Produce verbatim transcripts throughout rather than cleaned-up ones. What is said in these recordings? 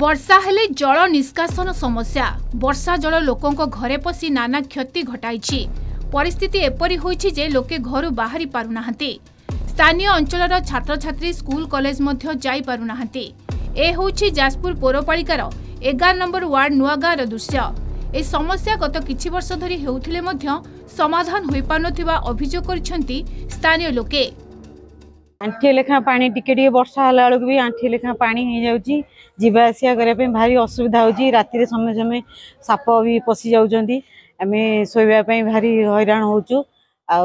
वर्षा हेले जल निष्कासन समस्या वर्षा जल लोकों घरे पशि नाना क्षति घटाई परिस्थिति एपरी होइछि जे लोके घर बाहरी पारुनाहांती। स्थानीय अंचलर छात्र छात्री स्कूल कॉलेज मध्य जाई पारुनाहांती। ए होइछि जाजपुर पौरपालिकार एगार नंबर वार्ड नुआगाँर दृश्य। ए समस्या गत किछि वर्ष धरि हेउथिले मध्य समाधान होई पारनथिबा अभियोग करछंती स्थानीय लोके। आंठी लेखा पानी टिके टिके वर्षा हला बेलू भी आंठी लेखा पानी हो जाउची। जीवा आसिया करे पे भारी असुविधा होची। राति रे समय समय साप भी पसी जाउचंती। आमे सोइबा पई भारी हैरान होचु। आ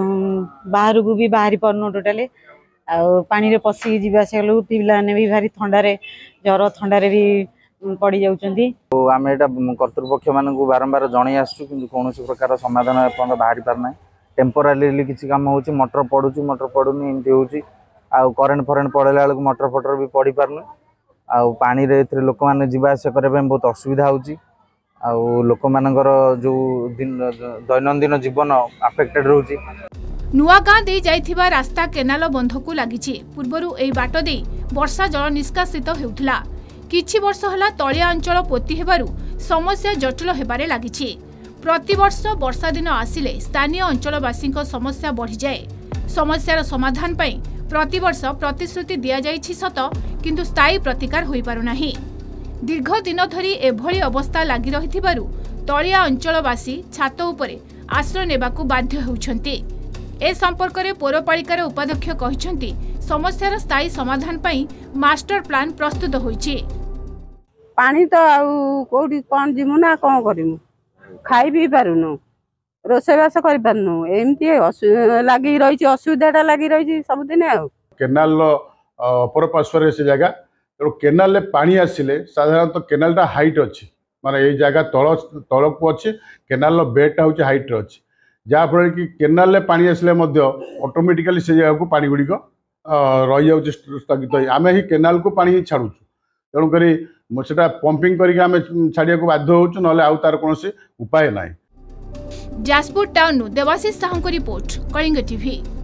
बाहर को भी बाहरी परनो टोटली आ पानी रे पसी जीवा आसिया लोग पिला ने भी भारी ठंडा रे जर ठंडा रे भी पड़ी जाउचंती। तो आमे एटा कर्तृपक्ष मानन को बारंबार जणी आसु किंतु कोनोसी प्रकार समाधान अपन बाहरी पार नै। टेम्पोरारी किसी काम होची मोटर पड़ुची मोटर पड़ुनी एमती होची। आ करेन्ट फरेन्ट पड़ेला बेलू मोटर फटर भी पड़ी पारनु। आ पानी रे एथरे लोक माने जीवा आसिया करे पे बहुत असुविधा होची। आ लोक मानकर जो दिन दैनंदिन जीवन अफेक्टेड रहउची। नुआगाँ दे जाइथिबा रास्ता केनाल बंधकु लागिछि। पूर्वरु एई बाट दे वर्षा जल निष्कासित हेउथला। किछि वर्ष हला तळिया अंचल पोती हेबारु समस्या जटिल हेबारे लागिछि। प्रतिवर्ष वर्षा दिन आसिले स्थानीय अंचलवासी समस्या बढ़ी जाए। समस्यार समाधान पई प्रतिवर्ष प्रतिश्रुति दिया जाइछि सत किंतु स्थायी प्रतिकार होई पारु नाही। दीर्घ दिन धरी एभली अवस्था लागि रहिथिबारु तळिया अंचलवासी छात उपरे आश्रय नेबाकू बाध्य हेउछंती। ए संपर्क रे पौरपालिकार उपाध्यक्ष कहिसंती समस्यार स्थायी समाधान पई मास्टर प्लान प्रस्तुत होईछि। पानी तो आउ कोठी कोन जिमु ना कोन करिमु खाई भी पारुनु रोसेबास कर पारुनु एमती लगी रही असुविधा लगी रही सबुदिन। आ केनाल अपर पार्श्वर से जगह तेणु केनाल पानी आसिले साधारणतः केनालटा हाइट अच्छी माने ये जगह तल तल को अच्छे केनाल बेडटा हूँ हाइट अच्छी जहाँफल कि केनाल पानी आसिले ऑटोमेटिकली से जगह को पानी गुड़िक रही जाऊँगी स्थगित। आम ही केनाल को पानी छाड़ू तेणुक सेटा पंपिंग करके आम छाड़िया को बाध्य होचु नले आउ तार कौन उपाय ना। Jajpur town Debashish Sahu report Kalinga TV.